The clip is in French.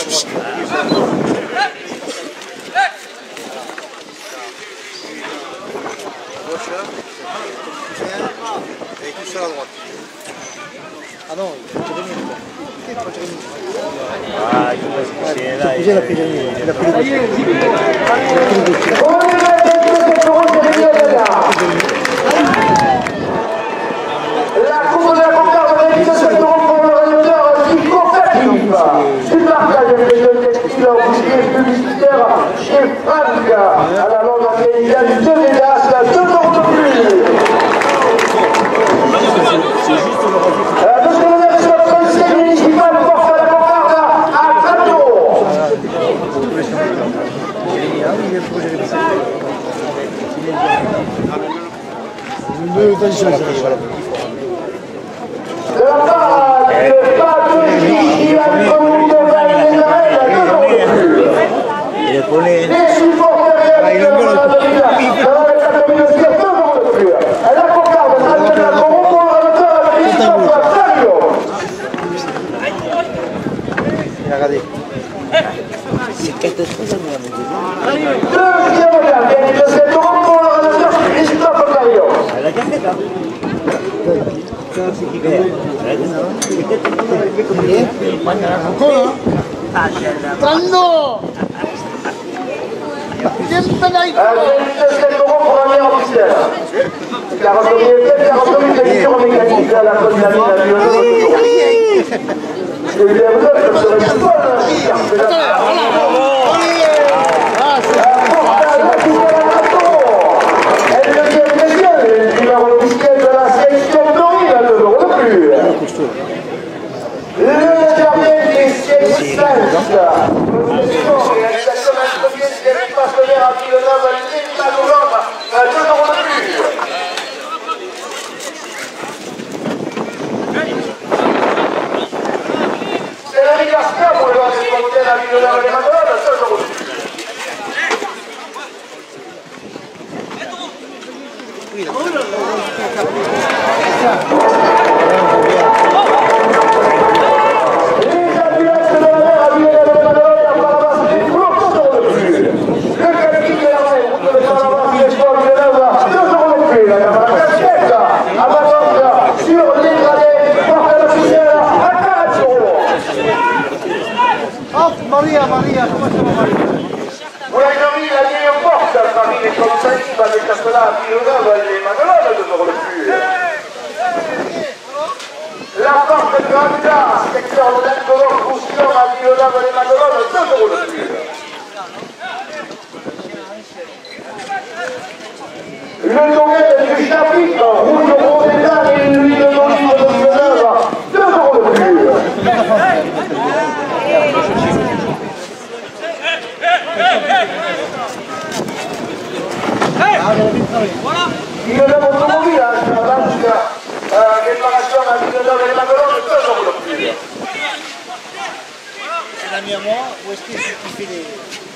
Et tout seul à droite. Ah non, il faut tirer mieux. Ah, il faut se coucher là. Il a pris le mieux. Il a pris le mieux. La coupe de la concarde de l'équipe pour le réalisateur significatif du partage des textiles ouvriers publicitaires chez Franck à la vente intelligente de Védas, 2 euros de plus. Monsieur le maire de notre conseil municipal porte la concarde à Grato. De la part de Patrick qui a commis de Il est collé. les supporters de la communauté à 2 euros de plus. Et la concarde de la Corombo à l'auteur de Christophe Savio. Regardez. C'est quelque chose à moi, Deuxième gagne de cette Corombo à l'auteur de Christophe Savio. elle a gagné là. Ancora? Tanno! C'est euros pour un meilleur officiel. 40 minutes d'édition mécanique à la condamnée à Lyon. Et bien, vous êtes sur une bonne elle devient plaisir, le numéro officiel de la sélection Dorine à 2 euros de plus. Le dernier des sélections, réalisation d'un premier espace vert à Villeneuve, l'État de l'homme, à 2 euros de plus. C'est la Migasca pour le vent des fontaines à Villeneuve les Madones, 2 euros de plus. Maria, come siamo Maria? Una famiglia di opposta, famiglia consentiva del castellano di Lugano e di Magalona, 2 euros de plus. La porte de Grandia, secteur de l'Ancolor, Roussillon à Villeneuve et Magalona, 2 euros de plus. Le domaine du chapitre, rouge au d'état et l'huile d'olive de Villeneuve, 2 euros de plus. Villeneuve automobile, la banque réparation à Villeneuve et Magalone, 2 euros de plus. C'est l'ami à moi, ou est-ce qu'il fait les...